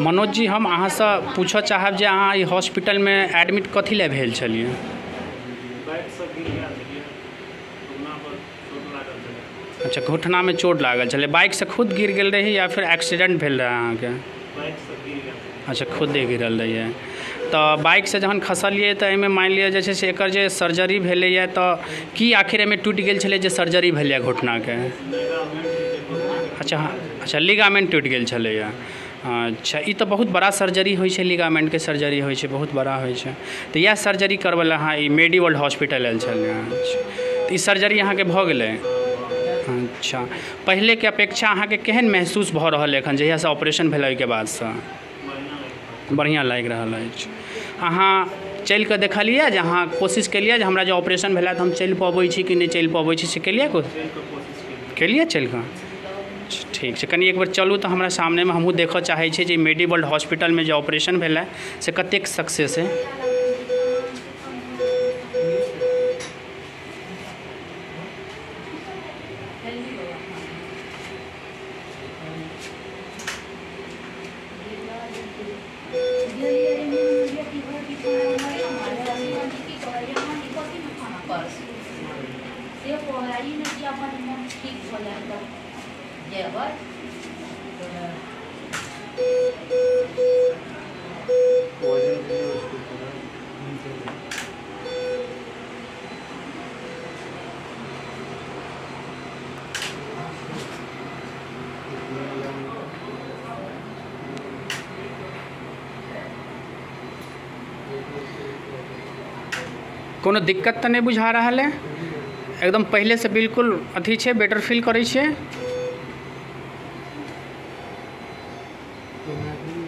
मनोज जी, हम अहाँ से पूछऽ चाहब जे अहाँ ई हॉस्पिटल में एडमिट कथी लए भेल छलिए? अच्छा, घुटना में चोट लागल छलै। बाइक से खुद गिर गेल रही या फिर एक्सीडेंट भेल रहे अहाँके? अच्छा, खुदे गिरल रहिए। तो बाइक से जहन खसलिए तो एहिमे मान लिअ जे छै से एकर जे सर्जरी भेलैए तो की आखिर एहिमे टूटि गेल छलै जे सर्जरी भेलैए घुटनाके? अच्छा, लिगामेंट टूटि गेल छलैए। अच्छा, ई तो बहुत बड़ा सर्जरी होइ छै, लिगामेंट के सर्जरी होइ छै, बहुत बड़ा होइ छै। तो इएह सर्जरी करबै लए अहाँ ई मेडीवर्ल्ड हॉस्पिटल आयल छलिए? अच्छा, ई सर्जरी अहाँके भऽ गेलै? अच्छा, पहले के अपेक्षा अहाँके केहन महसूस भऽ रहल एखन जहियासँ ऑपरेशन भेलै ओहिके बादसँ? बढ़िआँ लागि रहल अछि। अहाँ चलि कऽ देखलिए जे अहाँ कोशिश केलिए जे हमरा जे ऑपरेशन भेलै तऽ हम चलि पबै छी कि नहि चलि पबै छी, से केलिए? केलिए चलि कऽ? ठीक छै, कनि एक बेर चलू तऽ हमरा सामनेमे हमहूँ देखऽ चाहै छी जे मेडीवर्ल्ड हॉस्पिटलमे जे ऑपरेशन भेलै से कतेक सक्सेस है। कोनो दिक्कत तो नहीं बुझा रहा है? एकदम पहले से बिल्कुल अथी छे, बेटर फील करे छे?